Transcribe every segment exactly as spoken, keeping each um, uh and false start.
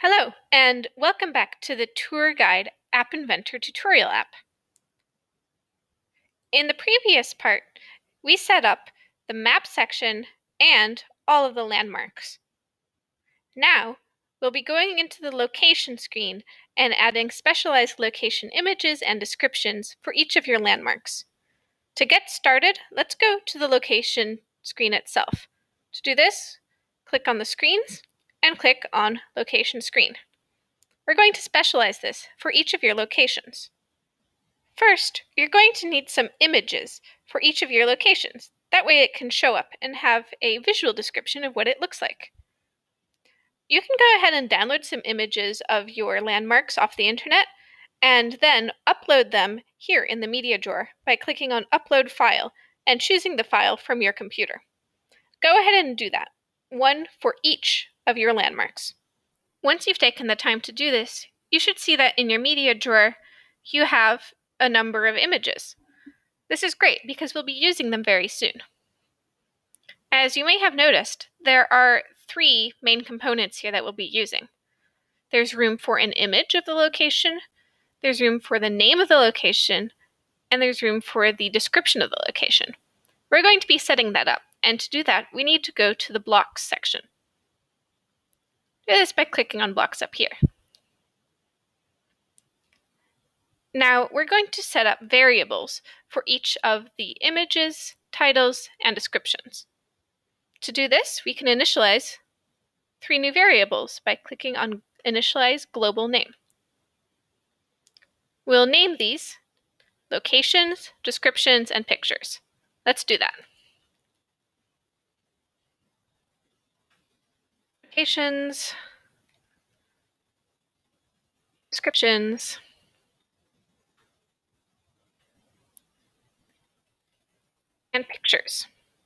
Hello, and welcome back to the Tour Guide App Inventor tutorial app. In the previous part, we set up the map section and all of the landmarks. Now, we'll be going into the location screen and adding specialized location images and descriptions for each of your landmarks. To get started, let's go to the location screen itself. To do this, click on the screens and click on Location Screen. We're going to specialize this for each of your locations. First, you're going to need some images for each of your locations. That way it can show up and have a visual description of what it looks like. You can go ahead and download some images of your landmarks off the internet and then upload them here in the media drawer by clicking on Upload File and choosing the file from your computer. Go ahead and do that, one for each of your landmarks. Once you've taken the time to do this, you should see that in your media drawer, you have a number of images. This is great because we'll be using them very soon. As you may have noticed, there are three main components here that we'll be using. There's room for an image of the location, there's room for the name of the location, and there's room for the description of the location. We're going to be setting that up, and to do that, we need to go to the Blocks section. Do this by clicking on Blocks up here. Now we're going to set up variables for each of the images, titles, and descriptions. To do this, we can initialize three new variables by clicking on Initialize Global Name. We'll name these Locations, Descriptions, and Pictures. Let's do that. Locations, descriptions, and pictures.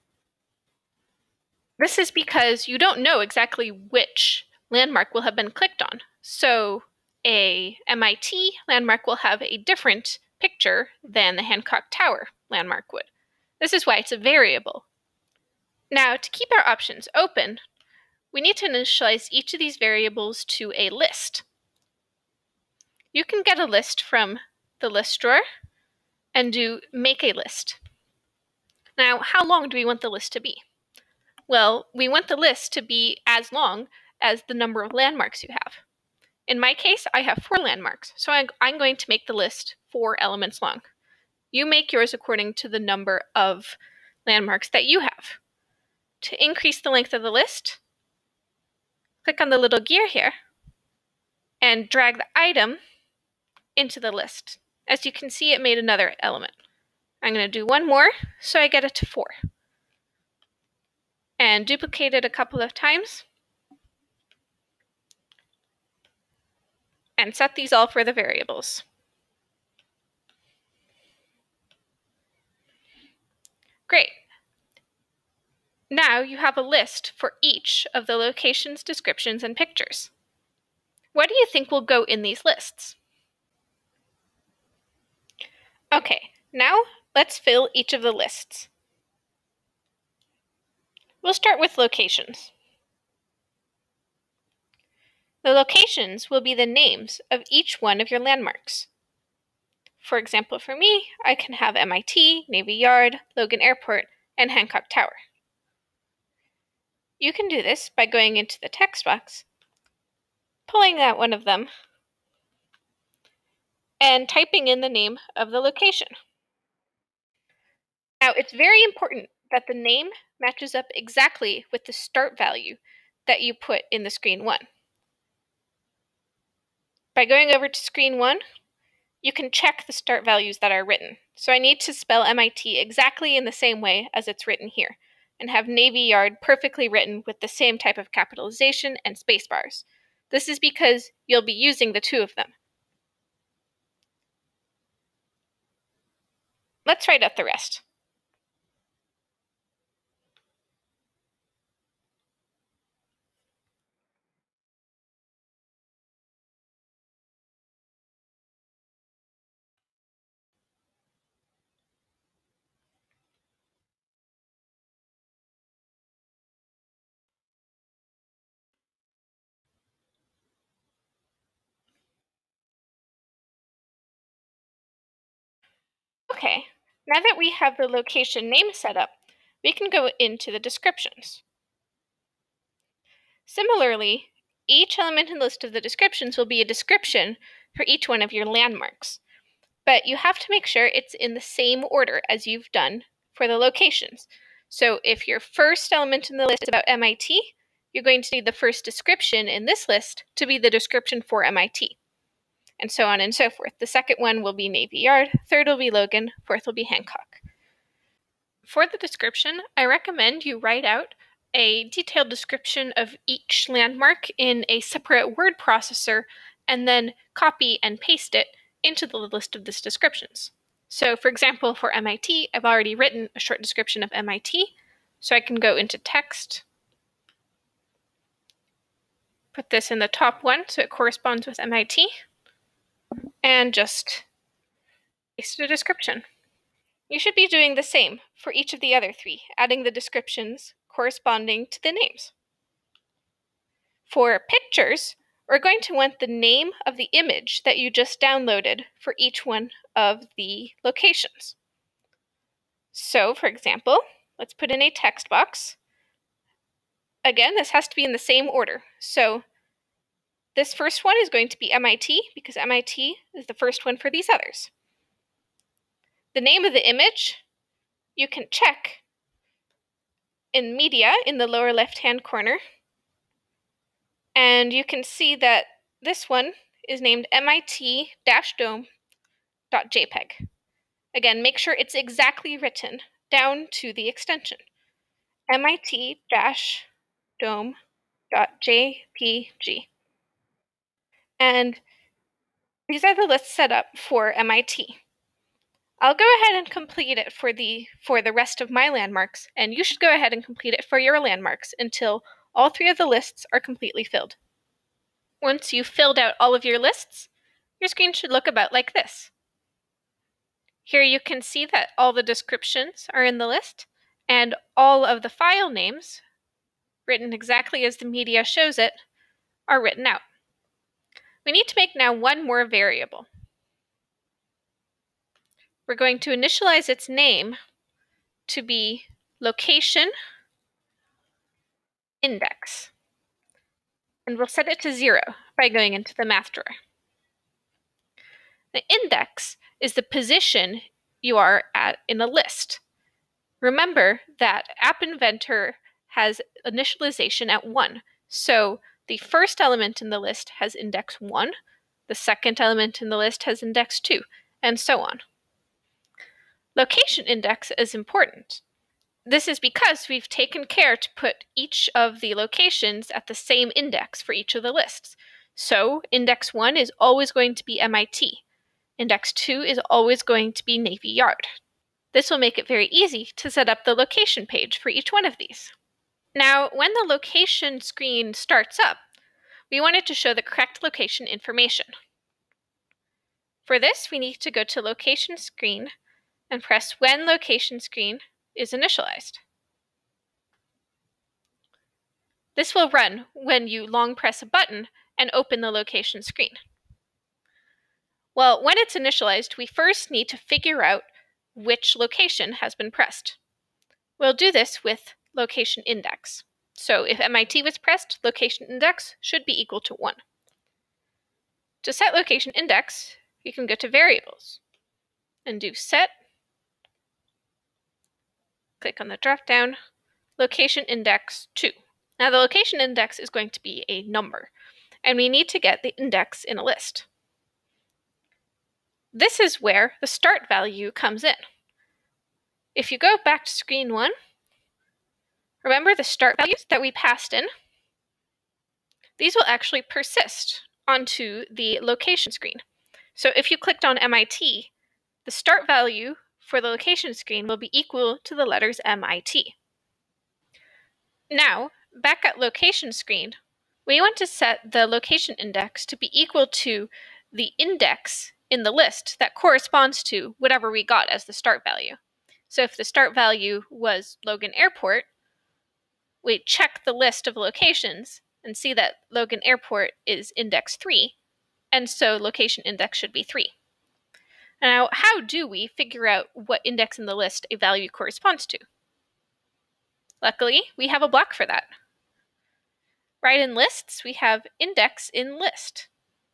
This is because you don't know exactly which landmark will have been clicked on. So a M I T landmark will have a different picture than the Hancock Tower landmark would. This is why it's a variable. Now, to keep our options open, we need to initialize each of these variables to a list. You can get a list from the list drawer and do Make a List. Now, how long do we want the list to be? Well, we want the list to be as long as the number of landmarks you have. In my case, I have four landmarks, so I'm, I'm going to make the list four elements long. You make yours according to the number of landmarks that you have. To increase the length of the list, click on the little gear here and drag the item into the list. As you can see, it made another element. I'm going to do one more so I get it to four. And duplicate it a couple of times. And set these all for the variables. Great. Now you have a list for each of the locations, descriptions, and pictures. What do you think will go in these lists? Okay, now let's fill each of the lists. We'll start with locations. The locations will be the names of each one of your landmarks. For example, for me, I can have M I T, Navy Yard, Logan Airport, and Hancock Tower. You can do this by going into the text box, pulling out one of them, and typing in the name of the location. Now, it's very important that the name matches up exactly with the start value that you put in the screen one. By going over to screen one, you can check the start values that are written. So I need to spell M I T exactly in the same way as it's written here, and have Navy Yard perfectly written with the same type of capitalization and space bars. This is because you'll be using the two of them. Let's write out the rest. Okay, now that we have the location name set up, we can go into the descriptions. Similarly, each element in the list of the descriptions will be a description for each one of your landmarks. But you have to make sure it's in the same order as you've done for the locations. So if your first element in the list is about M I T, you're going to need the first description in this list to be the description for M I T. And so on and so forth. The second one will be Navy Yard, third will be Logan, fourth will be Hancock. For the description, I recommend you write out a detailed description of each landmark in a separate word processor and then copy and paste it into the list of these descriptions. So for example, for M I T, I've already written a short description of M I T, so I can go into text, put this in the top one so it corresponds with M I T, and just paste a description. You should be doing the same for each of the other three, adding the descriptions corresponding to the names. For pictures, we're going to want the name of the image that you just downloaded for each one of the locations. So, for example, let's put in a text box. Again, this has to be in the same order. So, this first one is going to be M I T because M I T is the first one for these others. The name of the image, you can check in Media in the lower left-hand corner, and you can see that this one is named M I T-dome dot J P E G. Again, make sure it's exactly written down to the extension. M I T-dome dot J P G. And these are the lists set up for M I T. I'll go ahead and complete it for the, for the rest of my landmarks, and you should go ahead and complete it for your landmarks until all three of the lists are completely filled. Once you've filled out all of your lists, your screen should look about like this. Here you can see that all the descriptions are in the list, and all of the file names, written exactly as the media shows it, are written out. We need to make now one more variable. We're going to initialize its name to be location index. And we'll set it to zero by going into the math drawer. The index is the position you are at in a list. Remember that App Inventor has initialization at one. So the first element in the list has index one, the second element in the list has index two, and so on. Location index is important. This is because we've taken care to put each of the locations at the same index for each of the lists. So index one is always going to be M I T. Index two is always going to be Navy Yard. This will make it very easy to set up the location page for each one of these. Now, when the location screen starts up, we want it to show the correct location information. For this, we need to go to LocationScreen and press when LocationScreen is initialized. This will run when you long press a button and open the location screen. Well, when it's initialized, we first need to figure out which location has been pressed. We'll do this with location index. So if M I T was pressed, location index should be equal to one. To set location index, you can go to variables and do set. Click on the drop-down, location index two. Now the location index is going to be a number, and we need to get the index in a list. This is where the start value comes in. If you go back to screen one, remember the start values that we passed in? These will actually persist onto the location screen. So if you clicked on M I T, the start value for the location screen will be equal to the letters M I T. Now, back at location screen, we want to set the location index to be equal to the index in the list that corresponds to whatever we got as the start value. So if the start value was Logan Airport, we check the list of locations and see that Logan Airport is index three, and so location index should be three. Now, how do we figure out what index in the list a value corresponds to? Luckily, we have a block for that. Right in lists, we have index in list.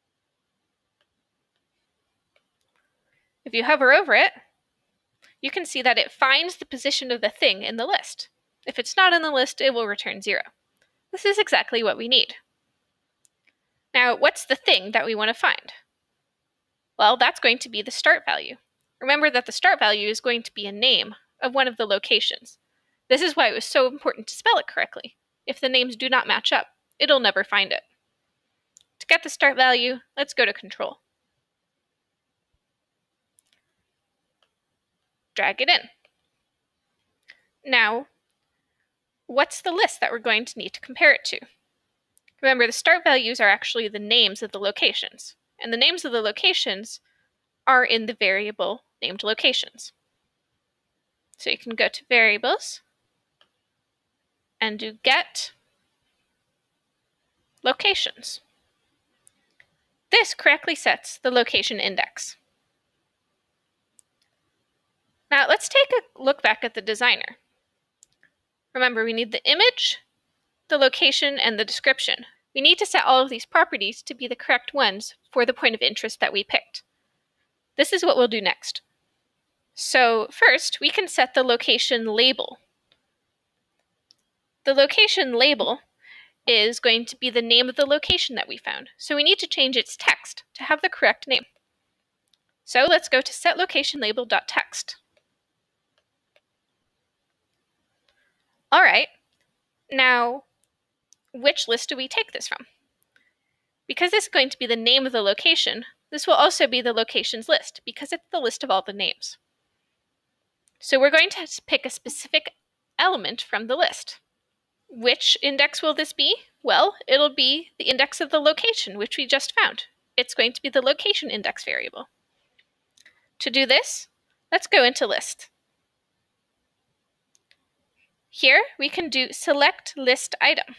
If you hover over it, you can see that it finds the position of the thing in the list. If it's not in the list, it will return zero. This is exactly what we need. Now, what's the thing that we want to find? Well, that's going to be the start value. Remember that the start value is going to be a name of one of the locations. This is why it was so important to spell it correctly. If the names do not match up, it'll never find it. To get the start value, let's go to control. Drag it in. Now, what's the list that we're going to need to compare it to? Remember, the start values are actually the names of the locations, and the names of the locations are in the variable named locations. So you can go to variables and do get locations. This correctly sets the location index. Now let's take a look back at the designer. Remember, we need the image, the location, and the description. We need to set all of these properties to be the correct ones for the point of interest that we picked. This is what we'll do next. So first, we can set the location label. The location label is going to be the name of the location that we found, so we need to change its text to have the correct name. So let's go to setLocationLabel.text. All right, now which list do we take this from? Because this is going to be the name of the location, this will also be the locations list because it's the list of all the names. So we're going to pick a specific element from the list. Which index will this be? Well, it'll be the index of the location, which we just found. It's going to be the location index variable. To do this, let's go into list. Here, we can do select list item.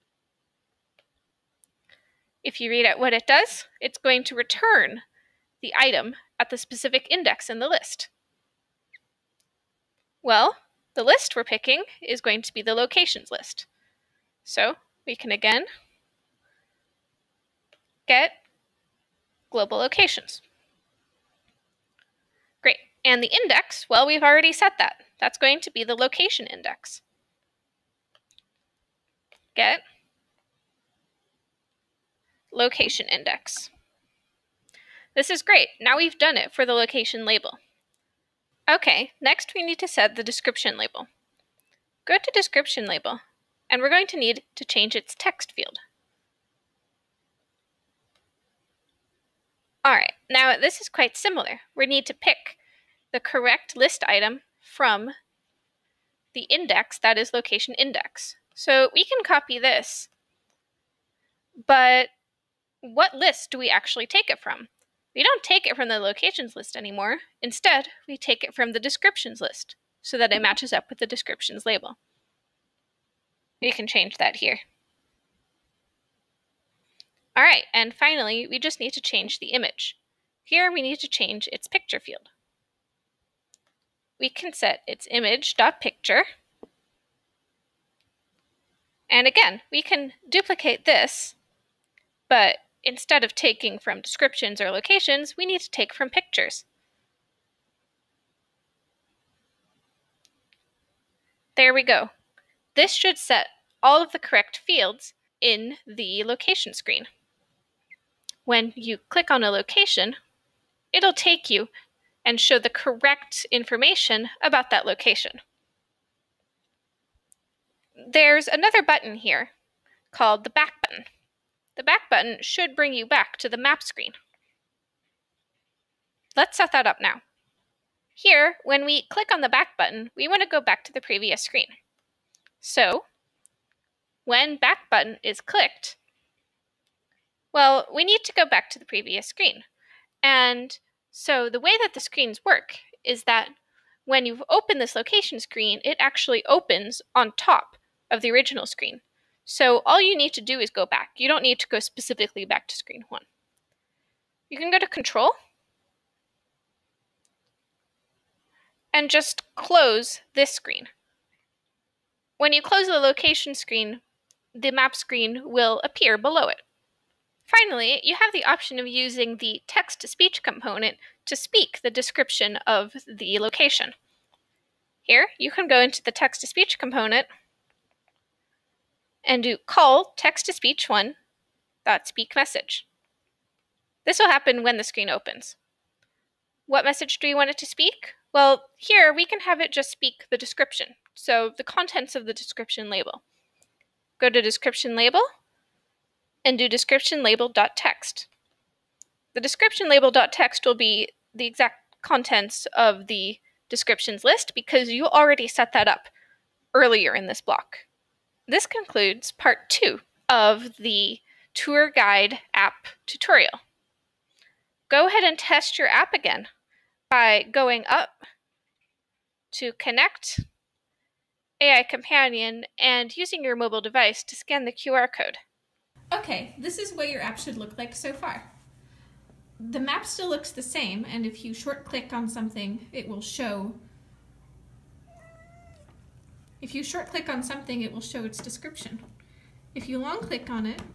If you read out what it does, it's going to return the item at the specific index in the list. Well, the list we're picking is going to be the locations list. So we can again get global locations. Great. And the index, well, we've already set that. That's going to be the location index. Get location index. This is great. Now we've done it for the location label. Okay, next we need to set the description label. Go to description label, and we're going to need to change its text field. All right, now this is quite similar. We need to pick the correct list item from the index that is location index. So we can copy this, but what list do we actually take it from? We don't take it from the locations list anymore. Instead, we take it from the descriptions list so that it matches up with the descriptions label. We can change that here. All right, and finally, we just need to change the image. Here we need to change its picture field. We can set its image.picture. And again, we can duplicate this, but instead of taking from descriptions or locations, we need to take from pictures. There we go. This should set all of the correct fields in the location screen. When you click on a location, it'll take you and show the correct information about that location. There's another button here called the back button. The back button should bring you back to the map screen. Let's set that up now. Here, when we click on the back button, we want to go back to the previous screen. So, when back button is clicked, well, we need to go back to the previous screen. And so the way that the screens work is that when you've opened this location screen, it actually opens on top of the original screen. So all you need to do is go back. You don't need to go specifically back to screen one. You can go to Control and just close this screen. When you close the location screen, the map screen will appear below it. Finally, you have the option of using the text-to-speech component to speak the description of the location. Here, you can go into the text-to-speech component and do call text-to-speech one dot speak message. This will happen when the screen opens. What message do you want it to speak? Well, here we can have it just speak the description, so the contents of the description label. Go to description label and do description label.text. The description label.text will be the exact contents of the descriptions list because you already set that up earlier in this block. This concludes part two of the tour guide app tutorial. Go ahead and test your app again by going up to Connect, A I Companion, and using your mobile device to scan the Q R code. Okay, this is what your app should look like so far. The map still looks the same, and if you short click on something, it will show If you short click on something, it will show its description. If you long click on it,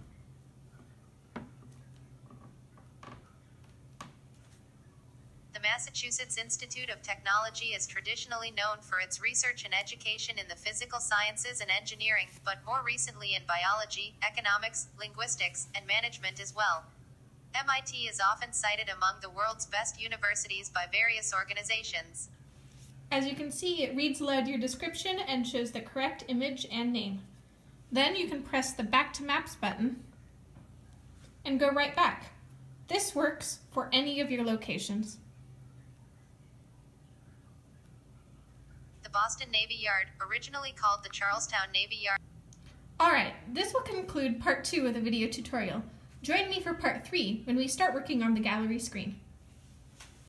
The Massachusetts Institute of Technology is traditionally known for its research and education in the physical sciences and engineering, but more recently in biology, economics, linguistics, and management as well. M I T is often cited among the world's best universities by various organizations. as you can see, it reads aloud your description and shows the correct image and name. Then you can press the Back to Maps button and go right back. This works for any of your locations. The Boston Navy Yard, originally called the Charlestown Navy Yard. Alright, this will conclude part two of the video tutorial. Join me for part three when we start working on the gallery screen.